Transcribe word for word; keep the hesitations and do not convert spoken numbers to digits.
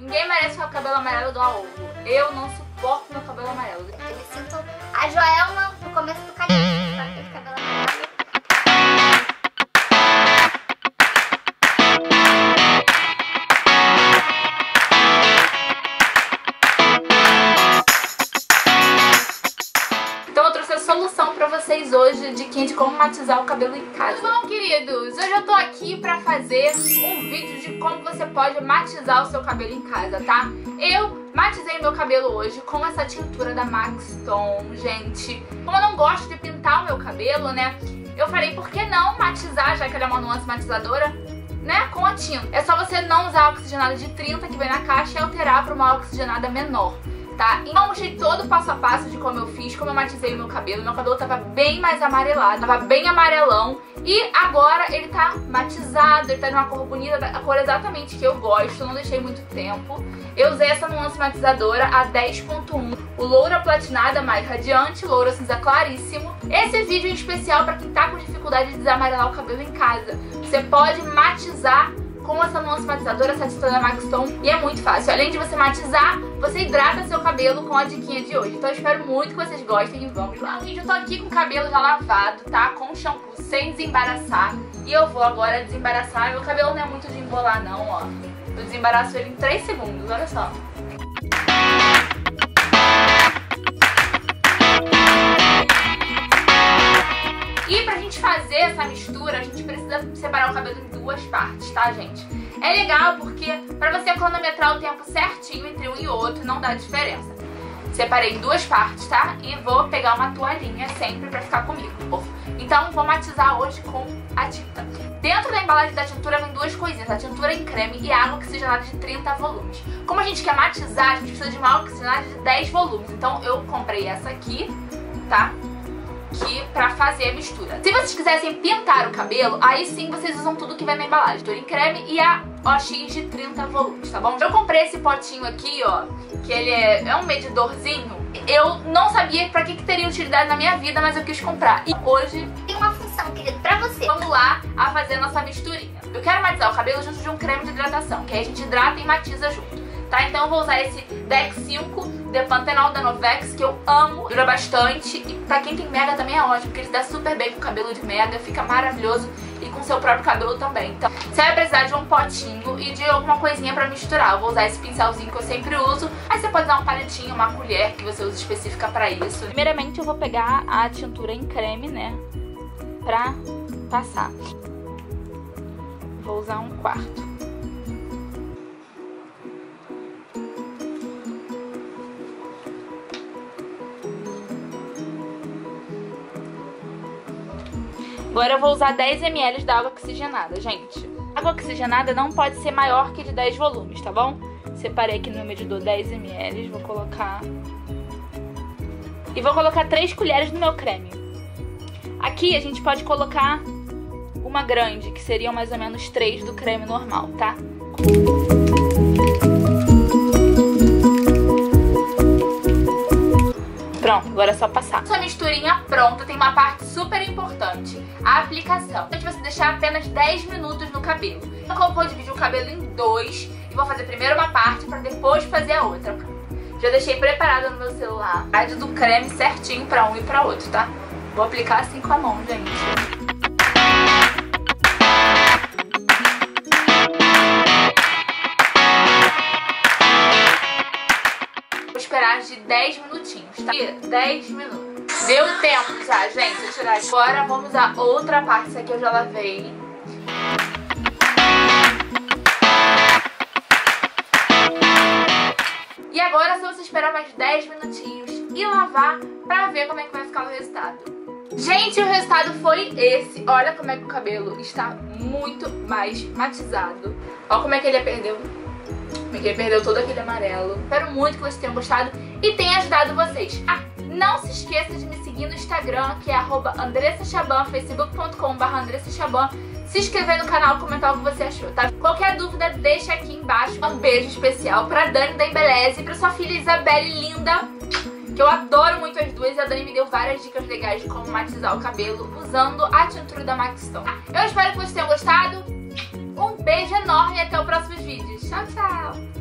Ninguém merece ficar com o cabelo amarelo igual ovo. Eu não suporto meu cabelo amarelo. Eu me sinto a Joelma no começo do cabelo. Cabelo amarelo. Solução pra vocês hoje de, de como matizar o cabelo em casa. Bom, queridos, hoje eu tô aqui pra fazer um vídeo de como você pode matizar o seu cabelo em casa, tá? Eu matizei meu cabelo hoje com essa tintura da Max Ton, gente. Como eu não gosto de pintar o meu cabelo, né, eu falei, por que não matizar, já que ela é uma nuance matizadora, né, com a tinta. É só você não usar a oxigenada de trinta que vem na caixa e alterar pra uma oxigenada menor. Tá? Então eu mostrei todo o passo a passo de como eu fiz, como eu matizei o meu cabelo. Meu cabelo tava bem mais amarelado, tava bem amarelão. E agora ele tá matizado, ele tá de uma cor bonita, a cor exatamente que eu gosto, não deixei muito tempo. Eu usei essa nuance matizadora, a dez ponto um, o loura platinada mais radiante, loura cinza claríssimo. Esse vídeo é especial pra quem tá com dificuldade de desamarelar o cabelo em casa. Você pode matizar com essa nuance matizadora, essa tintura da Max Ton, e é muito fácil. Além de você matizar, você hidrata seu cabelo com a diquinha de hoje. Então eu espero muito que vocês gostem e vamos lá. Gente, eu tô aqui com o cabelo já lavado, tá? Com shampoo, sem desembaraçar. E eu vou agora desembaraçar. Meu cabelo não é muito de embolar não, ó. Eu desembaraço ele em três segundos, olha só. E pra gente fazer essa mistura, a gente precisa separar o cabelo em duas partes, tá, gente? É legal porque pra você cronometrar o tempo certinho entre um e outro, não dá diferença. Separei em duas partes, tá? E vou pegar uma toalhinha sempre pra ficar comigo. Então vou matizar hoje com a tinta. Dentro da embalagem da tintura vem duas coisinhas, a tintura em creme e água oxigenada de trinta volumes. Como a gente quer matizar, a gente precisa de uma oxigenada de dez volumes. Então eu comprei essa aqui, tá? Aqui pra fazer a mistura. Se vocês quisessem pintar o cabelo, aí sim vocês usam tudo que vem na embalagem, tintura em creme e a O X de trinta volumes, tá bom? Eu comprei esse potinho aqui, ó, que ele é, é um medidorzinho. Eu não sabia pra que, que teria utilidade na minha vida, mas eu quis comprar. E hoje tem uma função, querido, pra você. Vamos lá a fazer a nossa misturinha. Eu quero matizar o cabelo junto de um creme de hidratação, que aí a gente hidrata e matiza junto. Tá? Então eu vou usar esse Dex cinco de Pantenol da Novex, que eu amo, dura bastante. E pra quem tem mega também é ótimo, porque ele se dá super bem com o cabelo de mega, fica maravilhoso e com seu próprio cabelo também. Então você vai precisar de um potinho e de alguma coisinha pra misturar. Eu vou usar esse pincelzinho que eu sempre uso. Aí você pode usar um palitinho, uma colher que você usa específica pra isso. Primeiramente eu vou pegar a tintura em creme, né, pra passar. Vou usar um quarto. Agora eu vou usar dez mililitros da água oxigenada, gente. A água oxigenada não pode ser maior que de dez volumes, tá bom? Separei aqui no meu medidor dez mililitros, vou colocar... E vou colocar três colheres no meu creme. Aqui a gente pode colocar uma grande, que seriam mais ou menos três do creme normal, tá? Pronto, agora é só passar. Sua misturinha pronta, tem uma parte super importante, a aplicação. A gente vai deixar apenas dez minutos no cabelo. Então eu vou dividir o cabelo em dois e vou fazer primeiro uma parte para depois fazer a outra. Já deixei preparada no meu celular a do creme certinho para um e para outro, tá? Vou aplicar assim com a mão, gente. Esperar de dez minutinhos, tá? dez minutos. Deu tempo já, gente. Vou tirar agora. Vamos usar outra parte. Essa aqui eu já lavei. E agora é só você esperar mais dez minutinhos e lavar pra ver como é que vai ficar o resultado. Gente, o resultado foi esse. Olha como é que o cabelo está muito mais matizado. Olha como é que ele perdeu. Porque perdeu todo aquele amarelo. Espero muito que vocês tenham gostado e tenha ajudado vocês. Ah, não se esqueça de me seguir no Instagram, que é arroba Andressa Chaban, facebook ponto com barra Andressa Chaban. Se inscrever no canal e comentar o que você achou, tá? Qualquer dúvida, deixa aqui embaixo. Um beijo especial pra Dani da Embeleze e pra sua filha Isabelle linda, que eu adoro muito as duas. E a Dani me deu várias dicas legais de como matizar o cabelo usando a tintura da Max Ton. Eu espero que vocês tenham gostado. Um beijo enorme e até o próximo vídeo. Tchau, tchau!